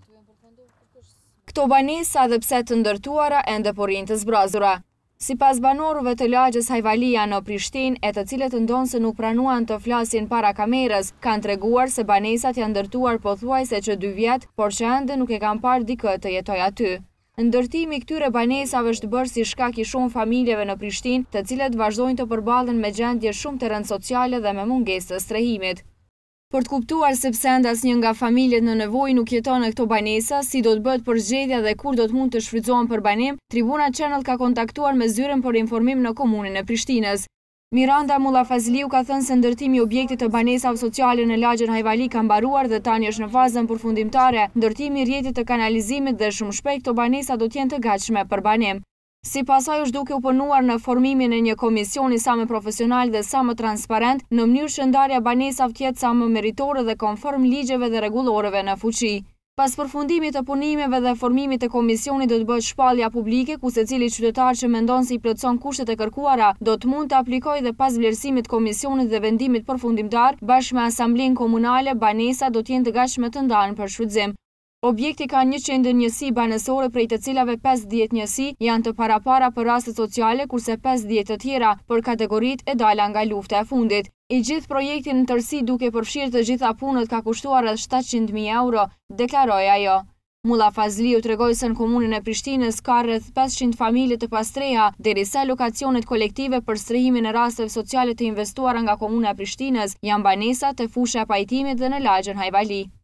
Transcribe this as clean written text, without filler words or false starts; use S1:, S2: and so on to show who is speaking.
S1: Këto banesa dhe pse të ndërtuara ende po rrinë të zbrazura. Sipas banorëve të lagjës Hajvalia në Prishtinë, e të cilët ndonë se nuk pranuan të flasin para kamerës, kanë treguar se banesat janë ndërtuar pothuajse që 2 vjet, por që ende nuk e kanë parë dikë të jetoj aty. Ndërtimi i këtyre banesave është bërë si shkak i shumë familjeve në Prishtinë, të cilët vazhdojnë të përballen me gjendje shumë të rëndë sociale dhe me mungesë të strehimit. Për të kuptuar sepse ende asnjë nga familjet në nevojë nuk jeton në këto banesa, si do të bëhet përgjedhja dhe kur do të mund të shfrytëzohen për banim, Tribuna Channel ka kontaktuar me zyrën për informim në komunën e Prishtinës. Miranda Mullafazliu ka thënë se ndërtimi i objektit të banesave sociale në lagjën Hajvali ka mbaruar dhe tani është në fazën përfundimtare ndërtimi i rrjetit të kanalizimit dhe shumë shpejt këto banesa do të jenë të gatshme për banim. Sipas saj është duke u punuar në formimin e një komisioni sa më profesional dhe sa më transparent, në mënyrë që ndarja e banesave të jetë sa më meritore dhe konform ligjeve dhe rregulloreve në fuqi. Pas përfundimit të punimeve dhe formimit të komisionit do të bëhet shpallja publike ku secili qytetar që mendon se i plotson kushtet e kërkuara do të mund të aplikojë dhe pas vlerësimit të komisionit dhe vendimit përfundimtar bashkë me asamblenë komunale, banesa do të jenë të gatshme të ndahen për shfrytëzim. Objekti ka 100 njësi banesore, prej të cilave 50 njësi janë të parapara për raste sociale, kurse 50 të tjera për kategoritë e dala nga lufta e fundit. I gjithë projektin në tërësi duke përfshirë të gjitha punët ka kushtuar rreth 700.000 euro, deklaroi ajo. Mullafazliu tregoi se në komunën e Prishtinës ka rreth 500 familje të pastreha, derisa lokacionet kolektive për strehimin e rasteve sociale të investuara nga komuna e Prishtinës janë banesa të fusha e pajtimit dhe në lagjën Hajvali.